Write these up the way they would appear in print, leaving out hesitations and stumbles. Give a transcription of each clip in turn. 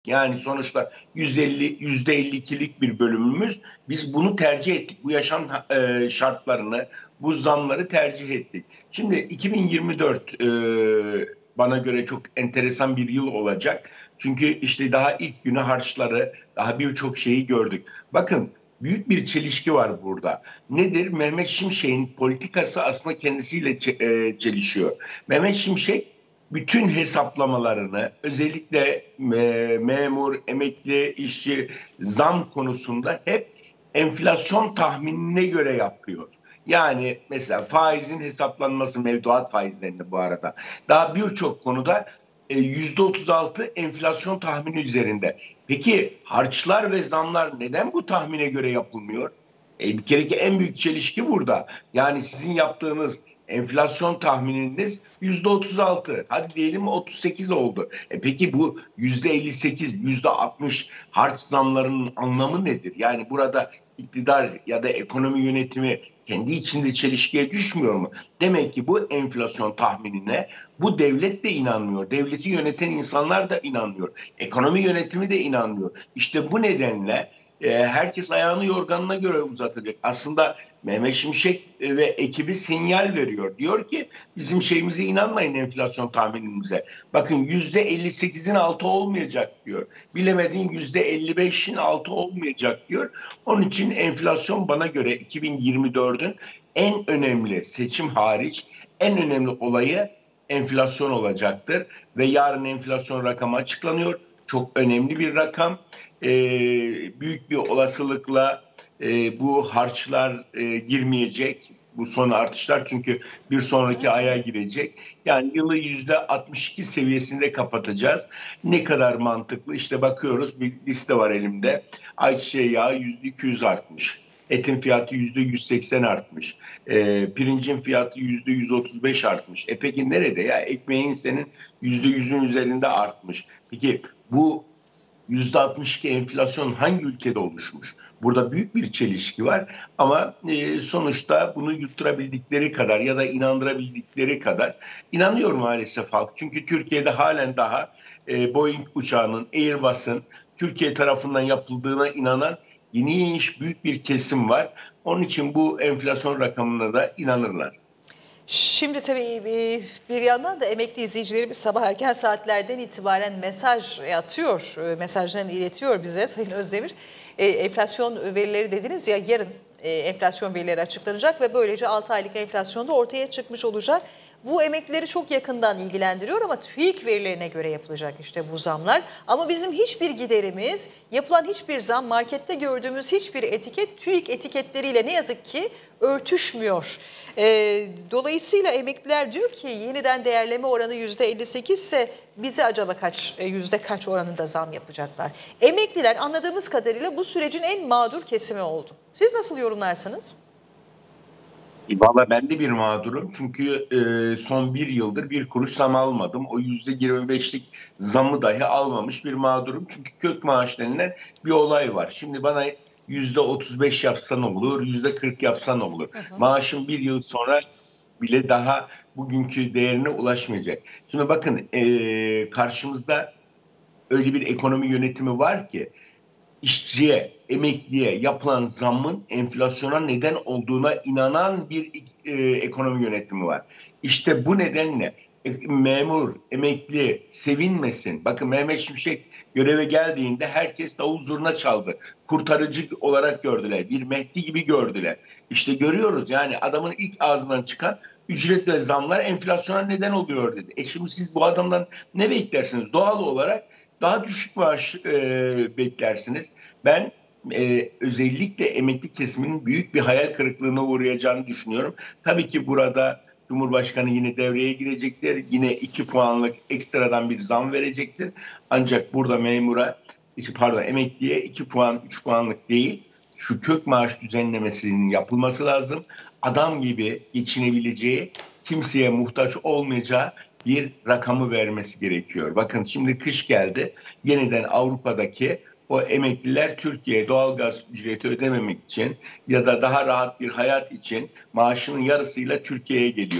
Yani sonuçta %52'lik bir bölümümüz. Biz bunu tercih ettik. Bu yaşam şartlarını, bu zamları tercih ettik. Şimdi 2024 bana göre çok enteresan bir yıl olacak. Çünkü işte daha ilk günü harçları, daha birçok şeyi gördük. Bakın büyük bir çelişki var burada. Nedir? Mehmet Şimşek'in politikası aslında kendisiyle çelişiyor. Mehmet Şimşek bütün hesaplamalarını özellikle memur, emekli, işçi zam konusunda hep enflasyon tahminine göre yapıyor. Yani mesela faizin hesaplanması, mevduat faizlerinde bu arada daha birçok konuda %36 enflasyon tahmini üzerinde. Peki harçlar ve zamlar neden bu tahmine göre yapılmıyor? Bir kere ki en büyük çelişki burada. Yani sizin yaptığınız enflasyon tahmininiz %36. Hadi diyelim 38 oldu. Peki bu %58, %60 harç zamlarının anlamı nedir? Yani burada iktidar ya da ekonomi yönetimi kendi içinde çelişkiye düşmüyor mu? Demek ki bu enflasyon tahminine bu devlet de inanmıyor. Devleti yöneten insanlar da inanmıyor. Ekonomi yönetimi de inanmıyor. İşte bu nedenle herkes ayağını yorganına göre uzatacak. Aslında Mehmet Şimşek ve ekibi sinyal veriyor. Diyor ki bizim şeyimize inanmayın, enflasyon tahminimize. Bakın %58'in altı olmayacak diyor. Bilemediğin %55'in altı olmayacak diyor. Onun için enflasyon bana göre 2024'ün en önemli, seçim hariç en önemli olayı enflasyon olacaktır. Ve yarın enflasyon rakamı açıklanıyor. Çok önemli bir rakam. Ee, Büyük bir olasılıkla bu harçlar girmeyecek. Bu son artışlar çünkü bir sonraki aya girecek. Yani yılı %62 seviyesinde kapatacağız. Ne kadar mantıklı? İşte bakıyoruz, bir liste var elimde. Ayçiçeği yağı %200 artmış. Etin fiyatı %180 artmış. Pirincin fiyatı %135 artmış. Peki nerede ya? Ekmeğin senin %100'ün üzerinde artmış. Peki bu %62 enflasyon hangi ülkede oluşmuş? Burada büyük bir çelişki var ama sonuçta bunu yutturabildikleri kadar ya da inandırabildikleri kadar inanıyor maalesef halk. Çünkü Türkiye'de halen daha Boeing uçağının, Airbus'un Türkiye tarafından yapıldığına inanan geniş büyük bir kesim var. Onun için bu enflasyon rakamına da inanırlar. Şimdi tabii bir yandan da emekli izleyicilerimiz sabah erken saatlerden itibaren mesaj atıyor, mesajlarını iletiyor bize Sayın Özdemir. Enflasyon verileri dediniz ya, yarın enflasyon verileri açıklanacak ve böylece 6 aylık enflasyon da ortaya çıkmış olacak. Bu emeklileri çok yakından ilgilendiriyor ama TÜİK verilerine göre yapılacak işte bu zamlar. Ama bizim hiçbir giderimiz, yapılan hiçbir zam, markette gördüğümüz hiçbir etiket TÜİK etiketleriyle ne yazık ki örtüşmüyor. Dolayısıyla emekliler diyor ki yeniden değerleme oranı %58 ise bize acaba yüzde kaç oranında zam yapacaklar? Emekliler anladığımız kadarıyla bu sürecin en mağdur kesimi oldu. Siz nasıl yorumlarsınız? Valla ben de bir mağdurum çünkü son bir yıldır bir kuruş zam almadım. O %25'lik zamı dahi almamış bir mağdurum. Çünkü kök maaş denilen bir olay var. Şimdi bana %35 yapsan olur, %40 yapsan olur. Hı hı. Maaşım bir yıl sonra bile daha bugünkü değerine ulaşmayacak. Şimdi bakın karşımızda öyle bir ekonomi yönetimi var ki işçiye, emekliye yapılan zammın enflasyona neden olduğuna inanan bir ekonomi yönetimi var. İşte bu nedenle memur, emekli sevinmesin. Bakın Mehmet Şimşek göreve geldiğinde herkes davul zurna çaldı. Kurtarıcı olarak gördüler. Bir Mehdi gibi gördüler. İşte görüyoruz yani adamın ilk ağzından çıkan ücret ve zamlar enflasyona neden oluyor dedi. Şimdi siz bu adamdan ne beklersiniz? Doğal olarak daha düşük maaş beklersiniz. Ben özellikle emekli kesiminin büyük bir hayal kırıklığına uğrayacağını düşünüyorum. Tabii ki burada Cumhurbaşkanı yine devreye girecektir. Yine 2 puanlık ekstradan bir zam verecektir. Ancak burada memura, pardon emekliye 2 puan, 3 puanlık değil, şu kök maaş düzenlemesinin yapılması lazım. Adam gibi geçinebileceği, kimseye muhtaç olmayacağı bir rakamı vermesi gerekiyor. Bakın şimdi kış geldi. Yeniden Avrupa'daki o emekliler Türkiye'ye doğalgaz ücreti ödememek için ya da daha rahat bir hayat için maaşının yarısıyla Türkiye'ye geliyor.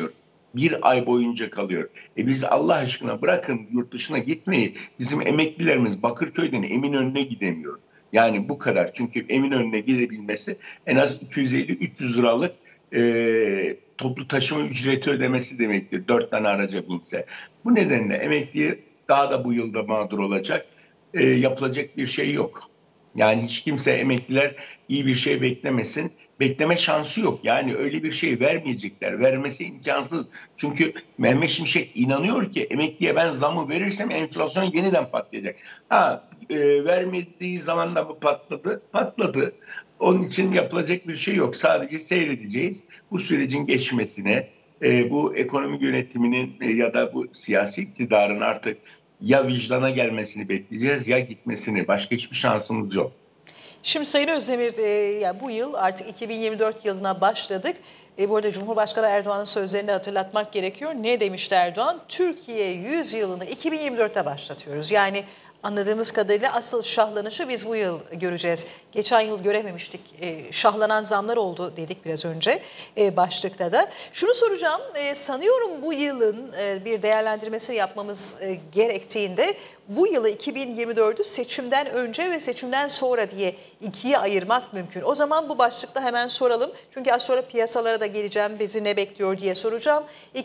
bir ay boyunca kalıyor. Biz Allah aşkına bırakın yurt dışına gitmeyi. Bizim emeklilerimiz Bakırköy'den Eminönü'ne gidemiyor. Yani bu kadar. Çünkü Eminönü'ne gidebilmesi en az 250-300 liralık toplu taşıma ücreti ödemesi demektir. 4 tane araca binse. Bu nedenle emekli daha da bu yılda mağdur olacak. Yapılacak bir şey yok. Yani hiç kimse emekliler iyi bir şey beklemesin. Bekleme şansı yok. Yani öyle bir şey vermeyecekler. Vermesi imkansız. Çünkü Mehmet Şimşek inanıyor ki emekliye ben zamı verirsem enflasyon yeniden patlayacak. Vermediği zaman da mı patladı? Patladı. Onun için yapılacak bir şey yok. Sadece seyredeceğiz. Bu sürecin geçmesine, bu ekonomi yönetiminin ya da bu siyasi iktidarın artık ya vicdana gelmesini bekleyeceğiz ya gitmesini. Başka hiçbir şansımız yok. Şimdi Sayın Özdemir, yani bu yıl artık 2024 yılına başladık. Bu arada Cumhurbaşkanı Erdoğan'ın sözlerini hatırlatmak gerekiyor. Ne demişti Erdoğan? Türkiye 100 yılını 2024'te başlatıyoruz. Yani anladığımız kadarıyla asıl şahlanışı biz bu yıl göreceğiz. Geçen yıl görememiştik. Şahlanan zamlar oldu dedik biraz önce başlıkta da. Şunu soracağım, sanıyorum bu yılın bir değerlendirmesini yapmamız gerektiğinde bu yılı 2024'ü seçimden önce ve seçimden sonra diye ikiye ayırmak mümkün. O zaman bu başlıkta hemen soralım. Çünkü az sonra piyasalara da geleceğim, bizi ne bekliyor diye soracağım.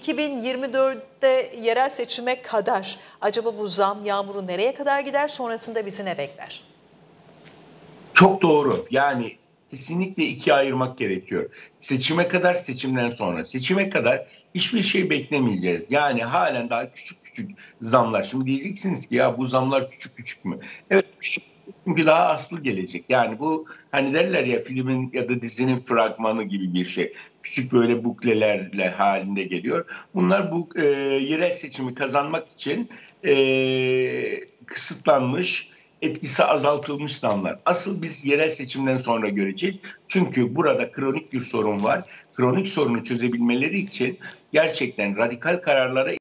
2024'te yerel seçime kadar acaba bu zam yağmuru nereye kadar gider, sonrasında bizi ne bekler? Çok doğru. Yani kesinlikle ikiye ayırmak gerekiyor. Seçime kadar, seçimden sonra. Seçime kadar hiçbir şey beklemeyeceğiz. Yani halen daha küçük küçük zamlar. Şimdi diyeceksiniz ki ya bu zamlar küçük küçük mü? Evet küçük, çünkü daha aslı gelecek. Yani bu hani derler ya filmin ya da dizinin fragmanı gibi bir şey. Küçük böyle buklelerle halinde geliyor. Bunlar bu yerel seçimi kazanmak için kısıtlanmış, etkisi azaltılmış zamlar. Asıl biz yerel seçimden sonra göreceğiz. Çünkü burada kronik bir sorun var. Kronik sorunu çözebilmeleri için gerçekten radikal kararlara